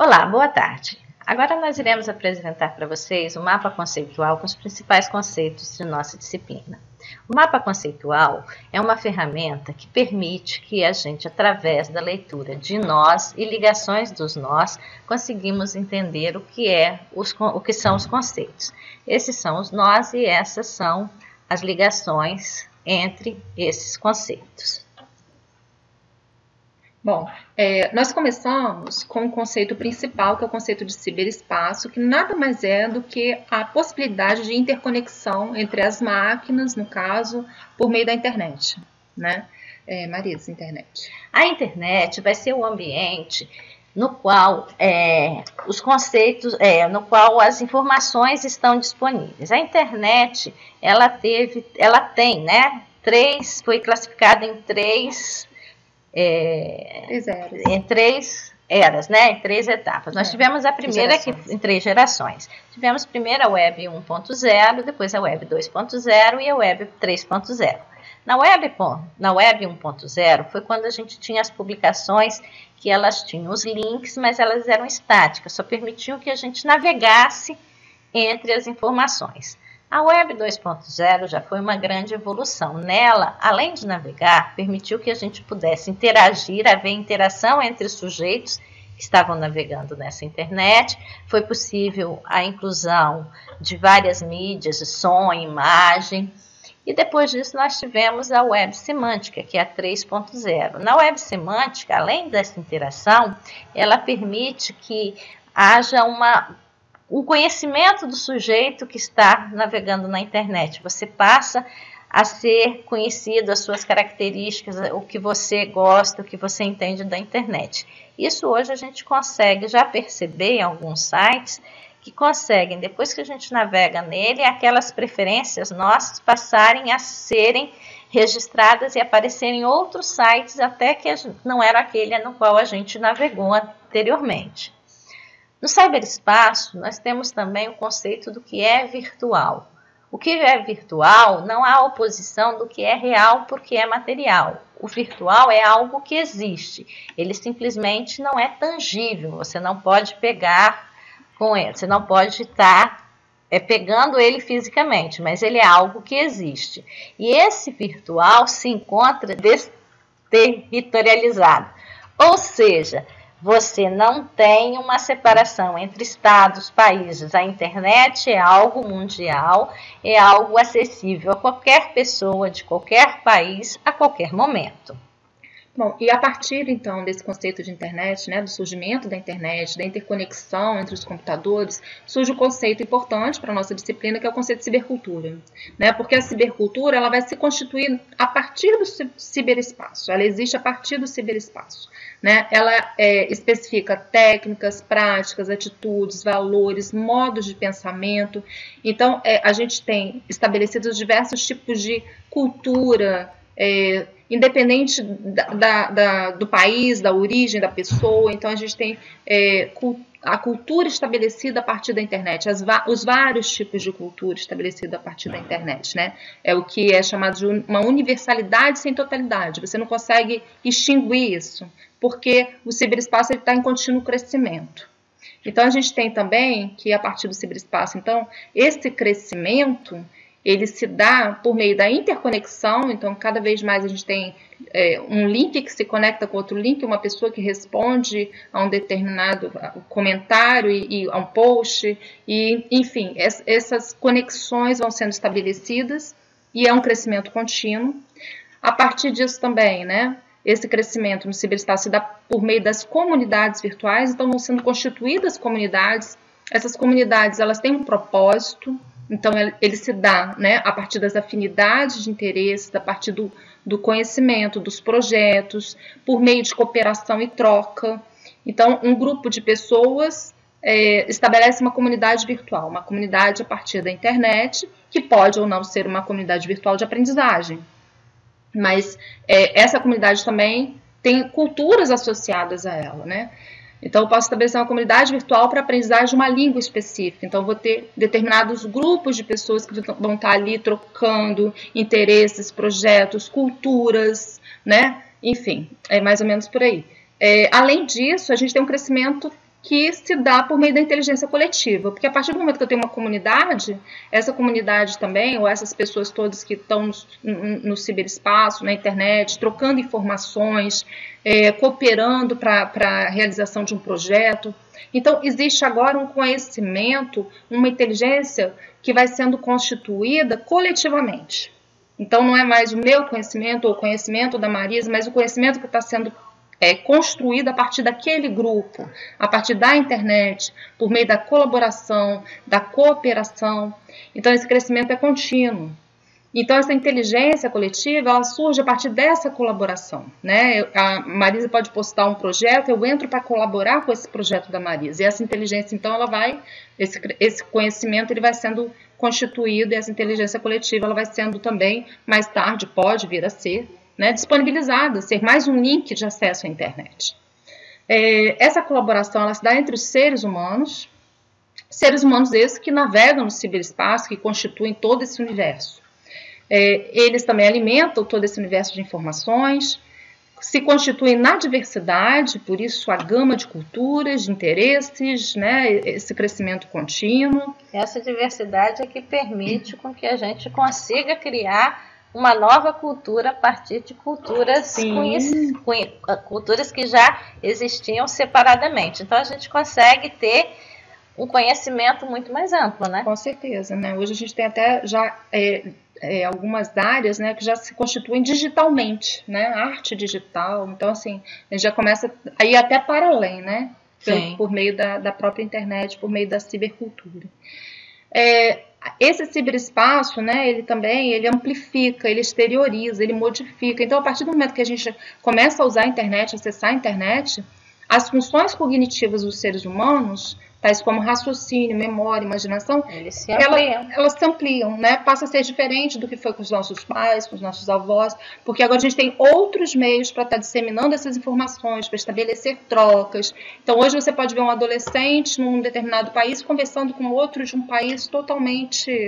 Olá, boa tarde. Agora nós iremos apresentar para vocês o mapa conceitual com os principais conceitos de nossa disciplina. O mapa conceitual é uma ferramenta que permite que a gente, através da leitura de nós e ligações dos nós, conseguimos entender o que são os conceitos. Esses são os nós e essas são as ligações entre esses conceitos. Bom, nós começamos com o conceito principal, que é o conceito de ciberespaço, que nada mais é do que a possibilidade de interconexão entre as máquinas, no caso, por meio da internet, né? Marisa, internet. A internet vai ser o ambiente no qual os conceitos, no qual as informações estão disponíveis. A internet, ela tem, né? Foi classificada em três eras, né? Em três etapas. Nós tivemos a primeira em 3 gerações. Tivemos primeiro a Web 1.0, depois a Web 2.0 e a Web 3.0. Na Web 1.0 foi quando a gente tinha as publicações que elas tinham os links, mas elas eram estáticas, só permitiam que a gente navegasse entre as informações. A Web 2.0 já foi uma grande evolução. Nela, além de navegar, permitiu que a gente pudesse interagir, haver interação entre os sujeitos que estavam navegando nessa internet. Foi possível a inclusão de várias mídias, de som, imagem. E depois disso nós tivemos a Web Semântica, que é a 3.0. Na Web Semântica, além dessa interação, ela permite que haja um conhecimento do sujeito que está navegando na internet. Você passa a ser conhecido, as suas características, o que você gosta, o que você entende da internet. Isso hoje a gente consegue já perceber em alguns sites que conseguem, depois que a gente navega nele, aquelas preferências nossas passarem a serem registradas e aparecerem em outros sites, até que não era aquele no qual a gente navegou anteriormente. No ciberespaço, nós temos também o conceito do que é virtual. O que é virtual não há oposição do que é real porque é material. O virtual é algo que existe, ele simplesmente não é tangível, você não pode pegar com ele, você não pode estar pegando ele fisicamente, mas ele é algo que existe. E esse virtual se encontra desterritorializado, ou seja, você não tem uma separação entre estados, países. A internet é algo mundial, é algo acessível a qualquer pessoa de qualquer país, a qualquer momento. Bom, e a partir, então, desse conceito de internet, né, do surgimento da internet, da interconexão entre os computadores, surge um conceito importante para a nossa disciplina, que é o conceito de cibercultura. Né? Porque a cibercultura ela vai se constituir a partir do ciberespaço, ela existe a partir do ciberespaço. Né? Ela especifica técnicas, práticas, atitudes, valores, modos de pensamento. Então, a gente tem estabelecidos diversos tipos de cultura, independente do país, da origem da pessoa. Então, a gente tem a cultura estabelecida a partir da internet, os vários tipos de cultura estabelecida a partir da internet, né? É o que é chamado de uma universalidade sem totalidade. Você não consegue extinguir isso, porque o ciberespaço está em contínuo crescimento. Então, a gente tem também que, a partir do ciberespaço, então, esse crescimento ele se dá por meio da interconexão. Então, cada vez mais a gente tem um link que se conecta com outro link, uma pessoa que responde a um determinado comentário e a um post, e, enfim, essas conexões vão sendo estabelecidas e é um crescimento contínuo. A partir disso também, né, esse crescimento no ciberespaço se dá por meio das comunidades virtuais. Então, vão sendo constituídas comunidades. Essas comunidades elas têm um propósito. Então, ele se dá, né, a partir das afinidades de interesses, a partir do conhecimento, dos projetos, por meio de cooperação e troca. Então, um grupo de pessoas estabelece uma comunidade virtual, uma comunidade a partir da internet, que pode ou não ser uma comunidade virtual de aprendizagem. Mas essa comunidade também tem culturas associadas a ela, né? Então, eu posso estabelecer uma comunidade virtual para aprendizagem de uma língua específica. Então, eu vou ter determinados grupos de pessoas que vão estar ali trocando interesses, projetos, culturas, né? Enfim, é mais ou menos por aí. Além disso, a gente tem um crescimento que se dá por meio da inteligência coletiva, porque a partir do momento que eu tenho uma comunidade, essa comunidade também, ou essas pessoas todas que estão no ciberespaço, na internet, trocando informações, cooperando para a realização de um projeto. Então, existe agora um conhecimento, uma inteligência que vai sendo constituída coletivamente. Então, não é mais o meu conhecimento ou o conhecimento da Marisa, mas o conhecimento que está sendo construído a partir daquele grupo, a partir da internet, por meio da colaboração, da cooperação. Então, esse crescimento é contínuo. Então, essa inteligência coletiva, ela surge a partir dessa colaboração, né? A Marisa pode postar um projeto, eu entro para colaborar com esse projeto da Marisa. E essa inteligência, então, ela vai, esse conhecimento, ele vai sendo constituído, e essa inteligência coletiva, ela vai sendo também, mais tarde, pode vir a ser, né, disponibilizada, ser mais um link de acesso à internet. Essa colaboração, ela se dá entre os seres humanos esses que navegam no ciberespaço, que constituem todo esse universo. Eles também alimentam todo esse universo de informações, se constituem na diversidade, por isso a gama de culturas, de interesses, né, esse crescimento contínuo. Essa diversidade é que permite com que a gente consiga criar uma nova cultura a partir de culturas culturas que já existiam separadamente. Então, a gente consegue ter um conhecimento muito mais amplo, né? Com certeza, né? Hoje a gente tem até já algumas áreas, né, que já se constituem digitalmente, né? Arte digital. Então, assim, a gente já começa a ir até para além, né? Por meio da própria internet, por meio da cibercultura. Esse ciberespaço, né, ele amplifica, ele exterioriza, ele modifica. Então, a partir do momento que a gente começa a usar a internet, acessar a internet, as funções cognitivas dos seres humanos, tais como raciocínio, memória, imaginação, elas se ampliam, né? Passa a ser diferente do que foi com os nossos pais, com os nossos avós, porque agora a gente tem outros meios para estar disseminando essas informações, para estabelecer trocas. Então, hoje você pode ver um adolescente num determinado país conversando com outro de um país totalmente,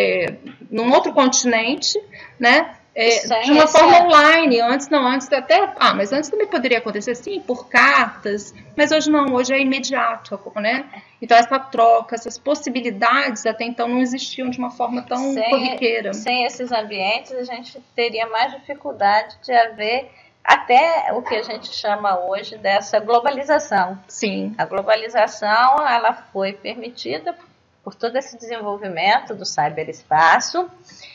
num outro continente, né? De uma forma online, antes até, mas antes também poderia acontecer sim, por cartas, mas hoje não, hoje é imediato, né? Então essa troca, essas possibilidades até então não existiam de uma forma tão corriqueira. Sem esses ambientes a gente teria mais dificuldade de haver até o que a gente chama hoje dessa globalização. Sim. A globalização, ela foi permitida por todo esse desenvolvimento do ciberespaço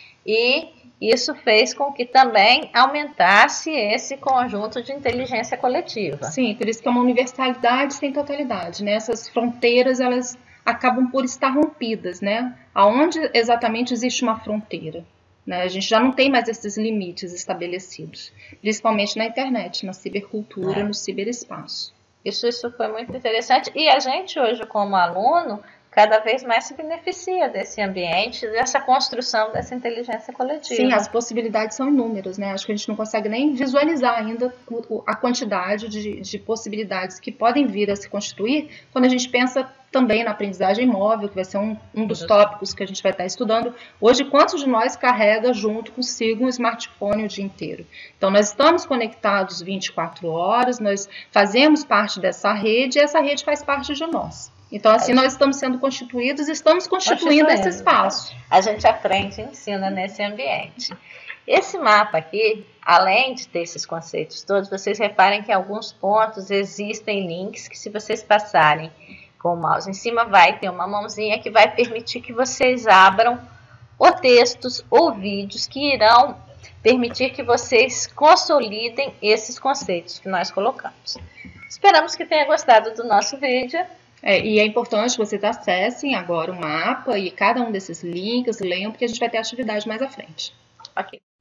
e isso fez com que também aumentasse esse conjunto de inteligência coletiva. Sim, por isso que é uma universalidade sem totalidade, né? Essas fronteiras, elas acabam por estar rompidas, né? Aonde exatamente existe uma fronteira, né? A gente já não tem mais esses limites estabelecidos, principalmente na internet, na cibercultura, no ciberespaço. Isso foi muito interessante. E a gente hoje, como aluno, cada vez mais se beneficia desse ambiente, dessa construção dessa inteligência coletiva. Sim, as possibilidades são inúmeras, né? Acho que a gente não consegue nem visualizar ainda a quantidade de possibilidades que podem vir a se constituir quando a gente pensa também na aprendizagem móvel, que vai ser um dos tópicos que a gente vai estar estudando. Hoje, quantos de nós carrega junto consigo um smartphone o dia inteiro? Então, nós estamos conectados 24 horas, nós fazemos parte dessa rede e essa rede faz parte de nós. Então, assim, nós estamos sendo constituídos e estamos constituindo esse espaço. A gente aprende e ensina nesse ambiente. Esse mapa aqui, além de ter esses conceitos todos, vocês reparem que em alguns pontos existem links que, se vocês passarem com o mouse em cima, vai ter uma mãozinha que vai permitir que vocês abram ou textos ou vídeos que irão permitir que vocês consolidem esses conceitos que nós colocamos. Esperamos que tenha gostado do nosso vídeo. E é importante que vocês acessem agora o mapa e cada um desses links, leiam, porque a gente vai ter atividade mais à frente. Ok.